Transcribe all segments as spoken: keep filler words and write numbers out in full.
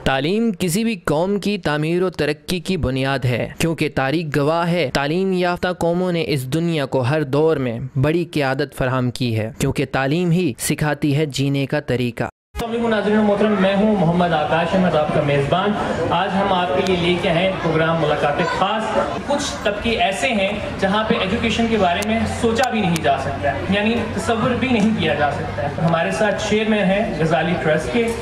تعلیم کسی بھی قوم کی تعمیر و ترقی کی بنیاد ہے، کیونکہ تاریخ گواہ ہے تعلیم یافتہ قوموں نے اس دنیا کو ہر دور میں بڑی قیادت فراہم کی ہے، کیونکہ تعلیم ہی سکھاتی ہے جینے کا طریقہ۔ السلام علیکم ناظرین محترم، میں ہوں محمد آکاش احمد، آپ کا میزبان۔ آج ہم آپ کے لیے لے کے ہیں پروگرام ملاقات خاص۔ کچھ طبقے ایسے ہیں جہاں پہ ایجوکیشن کے بارے میں سوچا بھی نہیں جا سکتا ہے، یعنی تصور بھی نہیں کیا جا سکتا ہے۔ ہمارے ساتھ چیئرمین ہیں غزالی ٹرسٹ کے،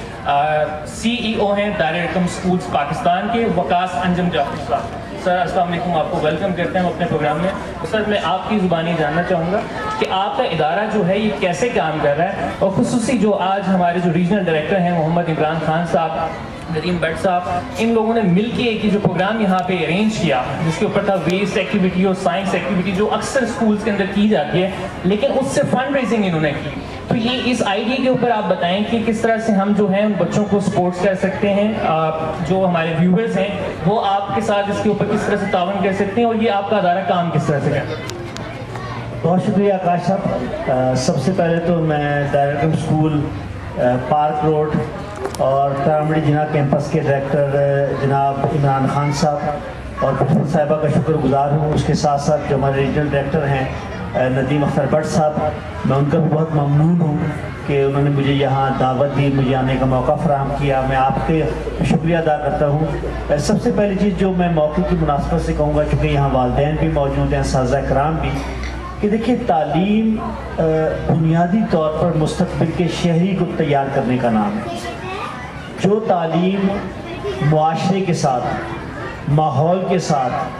سی ای او ہیں دارالحکم اسکولز پاکستان کے، وقاص انجم جعفر صاحب۔ سر السلام علیکم، آپ کو ویلکم کرتے ہیں اپنے پروگرام میں۔ سر میں آپ کی زبانی جاننا چاہوں گا کہ آپ کا ادارہ جو ہے یہ کیسے کام کر رہا ہے، اور خصوصی جو آج ہمارے جو ریجنل ڈائریکٹر ہیں محمد عمران خان صاحب، ندیم بٹ صاحب، ان لوگوں نے مل کے ایک جو پروگرام یہاں پہ ارینج کیا جس کے اوپر تھا ویسٹ ایکٹیویٹی اور سائنس ایکٹیویٹی، جو اکثر اسکولس کے اندر کی جاتی ہے، لیکن اس سے فنڈ ریزنگ انہوں نے کی۔ تو یہ اس آئیڈیا کے اوپر آپ بتائیں کہ کس طرح سے ہم جو ہیں ان بچوں کو سپورٹس کر سکتے ہیں، جو ہمارے ویورز ہیں وہ آپ کے ساتھ اس کے اوپر کس طرح سے تعاون کر سکتے ہیں، اور یہ آپ کا ادارہ کام کس طرح سے کرتا ہے۔ بہت شکریہ آکاش صاحب۔ سب سے پہلے تو میں دارالحکم اسکول پارک روڈ اور ترامڑی جناح کیمپس کے ڈائریکٹر جناب عمران خان صاحب اور پرنسپل صاحبہ کا شکر گزار ہوں۔ اس کے ساتھ ساتھ جو ہمارے ریجنل ڈائریکٹر ہیں ندیم اختر بٹ صاحب، میں ان کا بھی بہت ممنون ہوں کہ انہوں نے مجھے یہاں دعوت دی، مجھے آنے کا موقع فراہم کیا۔ میں آپ کے شکریہ ادا کرتا ہوں۔ سب سے پہلی چیز جو میں موقع کی مناسبت سے کہوں گا، چونکہ یہاں والدین بھی موجود ہیں، اساتذہ کرام بھی، کہ دیکھیے تعلیم بنیادی طور پر مستقبل کے شہری کو تیار کرنے کا نام ہے۔ جو تعلیم معاشرے کے ساتھ، ماحول کے ساتھ،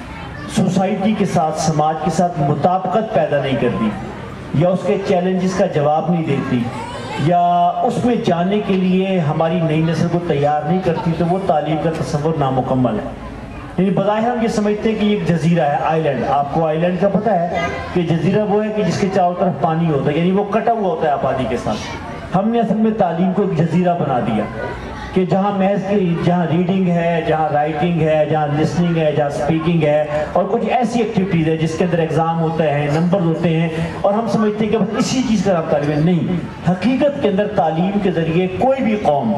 سوسائٹی کے ساتھ، سماج کے ساتھ مطابقت پیدا نہیں کرتی، یا اس کے چیلنجز کا جواب نہیں دیتی، یا اس میں جانے کے لیے ہماری نئی نسل کو تیار نہیں کرتی، تو وہ تعلیم کا تصور نامکمل ہے۔ یعنی بظاہر ہم یہ سمجھتے ہیں کہ یہ ایک جزیرہ ہے، آئی لینڈ۔ آپ کو آئی لینڈ کا پتہ ہے کہ جزیرہ وہ ہے کہ جس کے چاروں طرف پانی ہوتا ہے، یعنی وہ کٹا ہوا ہوتا ہے آبادی کے ساتھ۔ ہم نے اصل میں تعلیم کو ایک جزیرہ بنا دیا کہ جہاں محض کی جہاں ریڈنگ ہے، جہاں رائٹنگ ہے، جہاں لسننگ ہے، جہاں سپیکنگ ہے، اور کچھ ایسی ایکٹیویٹیز ہے جس کے اندر ایگزام ہوتا ہے، نمبر ہوتے ہیں، اور ہم سمجھتے ہیں کہ بس اسی چیز کا نام تعلیم ہے۔ نہیں، حقیقت کے اندر تعلیم کے ذریعے کوئی بھی قوم،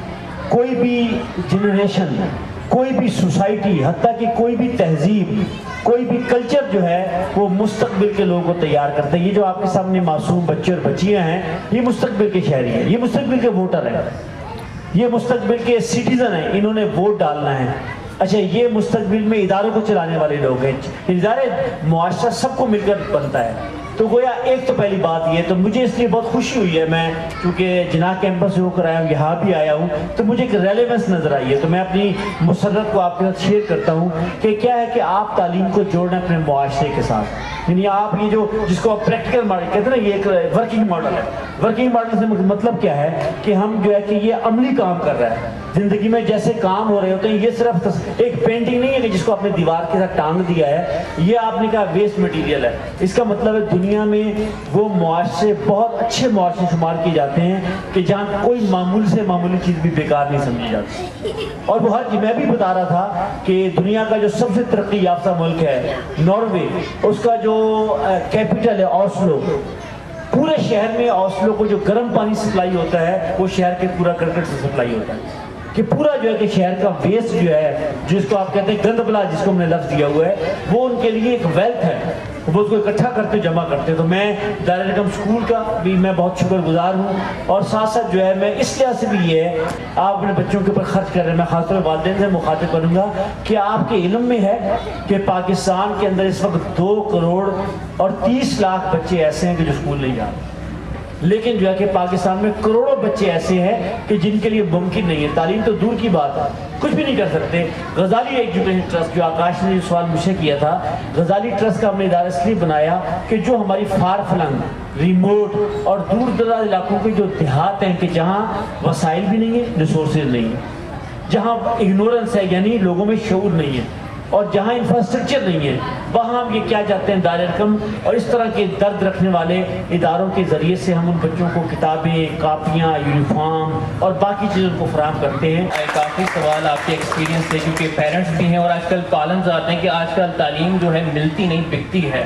کوئی بھی جنریشن، کوئی بھی سوسائٹی، حتیٰ کہ کوئی بھی تہذیب، کوئی بھی کلچر جو ہے وہ مستقبل کے لوگوں کو تیار کرتا ہے۔ یہ جو آپ کے سامنے معصوم بچے اور بچیاں ہیں، یہ مستقبل کے شہری ہیں، یہ مستقبل کے ووٹر ہیں، یہ مستقبل کے سٹیزن ہیں، انہوں نے ووٹ ڈالنا ہے۔ اچھا، یہ مستقبل میں اداروں کو چلانے والے لوگ ہیں، ادارے معاشرہ سب کو مل کر بنتا ہے۔ تو گویا ایک تو پہلی بات یہ ہے، تو مجھے اس لیے بہت خوشی ہوئی ہے، میں چونکہ جناح کیمپس سے ہو کر آیا ہوں، یہاں بھی آیا ہوں، تو مجھے ایک ریلیونس نظر آئی ہے، تو میں اپنی مسرت کو آپ کے ساتھ شیئر کرتا ہوں کہ کیا ہے کہ آپ تعلیم کو جوڑنا اپنے معاشرے کے ساتھ، یعنی آپ یہ جو جس کو آپ پریکٹیکل ماڈل کہتے ہیں نا، یہ ایک ورکنگ ماڈل ہے۔ ورکنگ ماڈل سے مطلب کیا ہے کہ ہم جو ہے کہ یہ عملی کام کر رہا ہے زندگی میں، جیسے کام ہو رہے ہوتے ہیں۔ یہ صرف ایک پینٹنگ نہیں ہے کہ جس کو آپ نے دیوار کے ساتھ ٹانگ دیا ہے، یہ آپ نے کہا ویسٹ مٹیریل ہے۔ اس کا مطلب ہے دنیا میں وہ معاشرے بہت اچھے معاشرے شمار کیے جاتے ہیں کہ جہاں کوئی معمول سے معمولی چیز بھی بیکار نہیں سمجھی جاتی۔ اور وہ ہر میں بھی بتا رہا تھا کہ دنیا کا جو سب سے ترقی یافتہ ملک ہے ناروے، اس کا جو کیپٹل ہے اوسلو، پورے شہر میں اوسلو کو جو گرم پانی سپلائی ہوتا ہے وہ شہر کے پورا کرکٹ سے سپلائی ہوتا ہے، کہ پورا جو ہے کہ شہر کا ویسٹ جو ہے، جس کو آپ کہتے ہیں گند بلا، جس کو ہم نے لفظ دیا ہوا ہے، وہ ان کے لیے ایک ویلتھ ہے، وہ اس کو اکٹھا کرتے جمع کرتے۔ تو میں دارالحکم اسکول کا بھی میں بہت شکر گزار ہوں، اور ساتھ ساتھ جو ہے میں اس لحاظ سے بھی یہ ہے، آپ اپنے بچوں کے اوپر خرچ کر رہے ہیں، میں خاص طور پر والدین سے مخاطب کروں گا کہ آپ کے علم میں ہے کہ پاکستان کے اندر اس وقت دو کروڑ اور تیس لاکھ بچے ایسے ہیں کہ جو اسکول نہیں جا رہے، لیکن جو ہے کہ پاکستان میں کروڑوں بچے ایسے ہیں کہ جن کے لیے ممکن نہیں ہے، تعلیم تو دور کی بات ہے، کچھ بھی نہیں کر سکتے۔ غزالی ایجوکیشن ٹرسٹ، جو آکاش نے جو سوال مجھ سے کیا تھا، غزالی ٹرسٹ کا ہم نے ادارہ اس لیے بنایا کہ جو ہماری فار فلنگ، ریموٹ اور دور دراز علاقوں کے جو دیہات ہیں کہ جہاں وسائل بھی نہیں ہیں، ریسورسز نہیں ہیں، جہاں اگنورنس ہے یعنی لوگوں میں شعور نہیں ہے، اور جہاں انفراسٹرکچر نہیں ہے، وہاں ہم یہ کیا چاہتے ہیں، دارالحکم اور اس طرح کے درد رکھنے والے اداروں کے ذریعے سے ہم ان بچوں کو کتابیں، کاپیاں، یونیفارم اور باقی چیزوں کو فراہم کرتے ہیں۔ کافی سوال آپ کے ایکسپیرینس سے، کیونکہ پیرنٹس بھی ہیں اور آج کل کالمز آتے ہیں کہ آج کل تعلیم جو ہے ملتی نہیں بکتی ہے،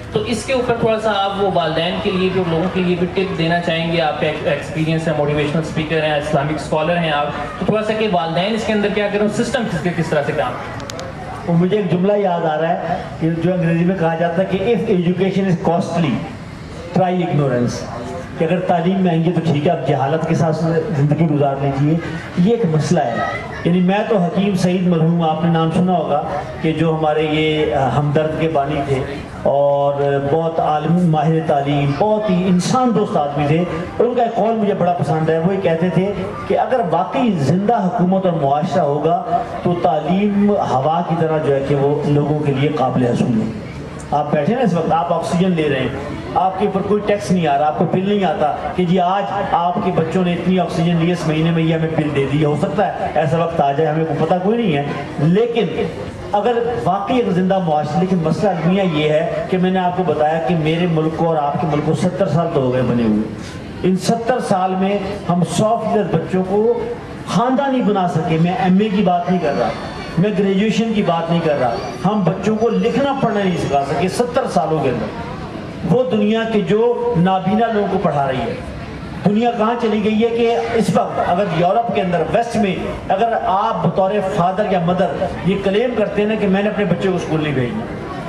تو اس کے اوپر تھوڑا سا آپ وہ والدین کے لیے بھی اور لوگوں کے لیے بھی ٹپ دینا چاہیں گے. آپ ایکسپیرینس ہے, موٹیویشنل اسپیکر ہیں, اسلامک اسکالر ہیں آپ, تو تھوڑا سا کہ والدین اس کے اندر کیا کریں, سسٹم کس کے کس طرح سے کام. وہ مجھے ایک جملہ یاد آ رہا ہے کہ جو انگریزی میں کہا جاتا ہے کہ if education is costly try ignorance, کہ اگر تعلیم مہنگی تو ٹھیک ہے آپ جہالت کے ساتھ زندگی گزار لیجیے. یہ ایک مسئلہ ہے. یعنی میں تو حکیم سعید مرحوم, آپ نے نام سنا ہوگا, کہ جو ہمارے یہ ہمدرد کے بانی تھے اور بہت عالم ماہر تعلیم, بہت ہی انسان دوست آدمی تھے. ان کا ایک قول مجھے بڑا پسند ہے. وہ یہ کہتے تھے کہ اگر واقعی زندہ حکومت اور معاشرہ ہوگا تو تعلیم ہوا کی طرح جو ہے کہ وہ لوگوں کے لیے قابل حصول ہے. آپ بیٹھے نا اس وقت, آپ آکسیجن لے رہے ہیں, آپ کے اوپر کوئی ٹیکس نہیں آ رہا, آپ کو بل نہیں آتا کہ جی آج آپ کے بچوں نے اتنی آکسیجن لی اس مہینے میں یہ ہمیں بل دے دی. ہو سکتا ہے ایسا وقت آ جائے, ہمیں کو پتہ کوئی نہیں ہے. لیکن اگر واقعی ایک زندہ معاشرہ, لیکن مسئلہ المیہ یہ ہے کہ میں نے آپ کو بتایا کہ میرے ملک کو اور آپ کے ملک کو ستر سال تو ہو گئے بنے ہوئے. ان ستر سال میں ہم سو فیصد بچوں کو خاندانی بنا سکے. میں ایم اے کی بات نہیں کر رہا, میں گریجویشن کی بات نہیں کر رہا. ہم بچوں کو لکھنا پڑھنا نہیں سکھا سکے ستر سالوں کے اندر. وہ دنیا کے جو نابینا لوگوں کو پڑھا رہی ہے. دنیا کہاں چلی گئی ہے کہ اس وقت اگر یورپ کے اندر, ویسٹ میں, اگر آپ بطور فادر یا مدر یہ کلیم کرتے ہیں نا کہ میں نے اپنے بچے کو اسکول نہیں بھیجنا,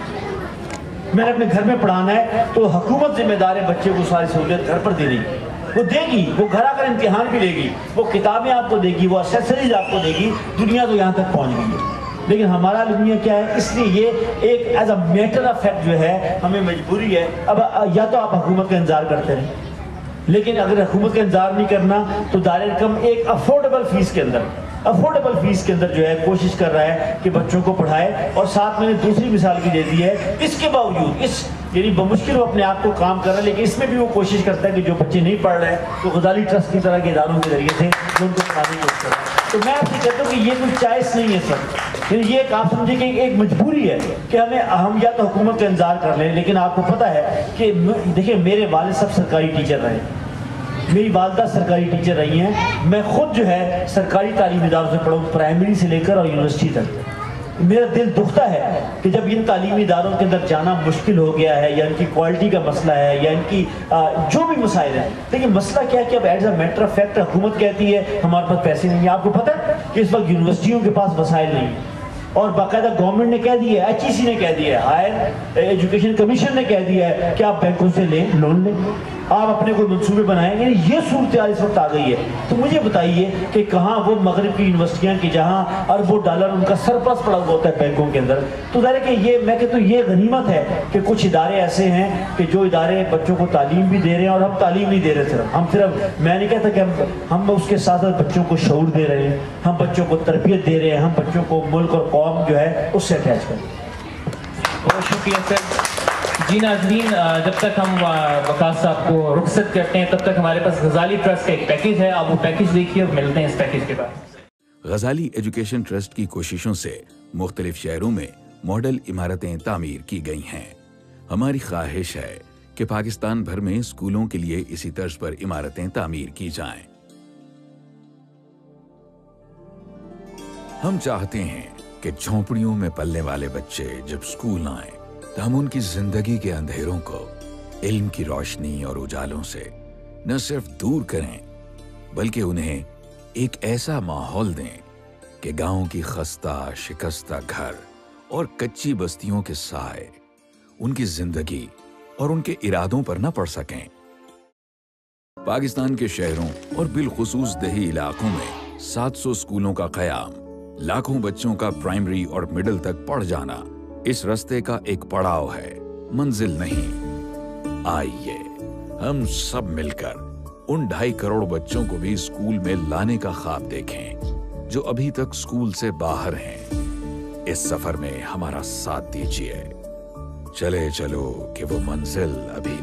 میں نے اپنے گھر میں پڑھانا ہے, تو حکومت ذمہ دار ہے بچے کو ساری سہولت گھر پر دینے کی. وہ دے گی, وہ گھر آ کر امتحان بھی لے گی, وہ کتابیں آپ کو دے گی, وہ اسیسریز آپ کو دے گی. دنیا تو یہاں تک پہنچ گئی ہے. لیکن ہمارا دنیا کیا ہے, اس لیے یہ ایک as a matter of fact جو ہے ہمیں مجبوری ہے. اب یا تو آپ حکومت کا انتظار کرتے رہیں, لیکن اگر حکومت کا انتظار نہیں کرنا تو دارالحکومت ایک افورڈیبل فیس کے اندر افورڈیبل فیس کے اندر جو ہے کوشش کر رہا ہے کہ بچوں کو پڑھائے. اور ساتھ میں نے دوسری مثال بھی دے دی ہے, اس کے باوجود اس یعنی بمشکل وہ اپنے آپ کو کام کر رہا ہے, لیکن اس میں بھی وہ کوشش کرتا ہے کہ جو بچے نہیں پڑھ رہے ہیں تو غزالی ٹرسٹ کی طرح کے اداروں کے ذریعے سے ان کو پڑھانے کی کوشش کرتا ہے. تو میں آپ سے کہتا ہوں کہ یہ کوئی چوائس نہیں ہے سر, یعنی یہ ایک آپ سمجھے کہ ایک مجبوری ہے کہ ہمیں ہم یا تو حکومت کا انتظار کر لیں. لیکن آپ کو پتہ ہے کہ دیکھیں میرے والد صاحب سرکاری ٹیچر رہے, میری والدہ سرکاری ٹیچر رہی ہیں, میں خود جو ہے سرکاری تعلیمی اداروں سے پڑھا ہوں, پرائمری سے لے کر اور یونیورسٹی تک. میرا دل دکھتا ہے کہ جب ان تعلیمی اداروں کے اندر جانا مشکل ہو گیا ہے, یا ان کی کوالٹی کا مسئلہ ہے, یا ان کی جو بھی مسائل ہیں. لیکن مسئلہ کیا ہے کہ اب as a matter of fact حکومت کہتی ہے ہمارے پاس پیسے نہیں ہیں. آپ کو پتہ ہے کہ اس وقت یونیورسٹیوں کے پاس وسائل نہیں ہیں, اور باقاعدہ گورنمنٹ نے کہہ دیا ہے, ایچ ای سی نے کہہ دیا ہے, ہائر ایجوکیشن کمیشن نے کہہ دیا ہے کہ آپ بینکوں سے لیں, لون لیں, آپ اپنے کوئی منصوبے بنائیں. یعنی یہ صورتحال اس وقت آ گئی ہے. تو مجھے بتائیے کہ کہاں وہ مغرب کی یونیورسٹیاں کی جہاں اربوں ڈالر ان کا سرپلس پڑا ہوا ہوتا ہے بینکوں کے اندر. تو ظاہر ہے کہ یہ میں کہتا ہوں یہ غنیمت ہے کہ کچھ ادارے ایسے ہیں کہ جو ادارے بچوں کو تعلیم بھی دے رہے ہیں, اور ہم تعلیم نہیں دے رہے صرف ہم صرف میں نہیں کہتا کہ ہم ہم اس کے ساتھ ساتھ بچوں کو شعور دے رہے ہیں, ہم بچوں کو تربیت دے رہے ہیں, ہم بچوں کو ملک اور قوم جو ہے اس سے اٹیچ کریں. بہت شکریہ سر. جی ناظرین, جب تک ہم وقاص صاحب کو رخصت کرتے ہیں تب تک ہمارے پاس غزالی ٹرسٹ کا ایک پیکیج ہے, آپ وہ پیکیج دیکھیے اور ملتے ہیں اس پیکیج کے بعد. غزالی ایجوکیشن ٹرسٹ کی کوششوں سے مختلف شہروں میں ماڈل عمارتیں تعمیر کی گئی ہیں. ہماری خواہش ہے کہ پاکستان بھر میں اسکولوں کے لیے اسی طرز پر عمارتیں تعمیر کی جائیں. ہم چاہتے ہیں کہ جھونپڑیوں میں پلنے والے بچے جب اسکول آئیں تو ہم ان کی زندگی کے اندھیروں کو علم کی روشنی اور اجالوں سے نہ صرف دور کریں بلکہ انہیں ایک ایسا ماحول دیں کہ گاؤں کی خستہ شکستہ گھر اور کچی بستیوں کے سائے ان کی زندگی اور ان کے ارادوں پر نہ پڑ سکیں. پاکستان کے شہروں اور بالخصوص دیہی علاقوں میں سات سو اسکولوں کا قیام, لاکھوں بچوں کا پرائمری اور مڈل تک پڑھ جانا اس رستے کا ایک پڑاؤ ہے, منزل نہیں. آئیے ہم سب مل کر ان ڈھائی کروڑ بچوں کو بھی اسکول میں لانے کا خواب دیکھیں جو ابھی تک اسکول سے باہر ہیں. اس سفر میں ہمارا ساتھ دیجیے. چلے چلو کہ وہ منزل ابھی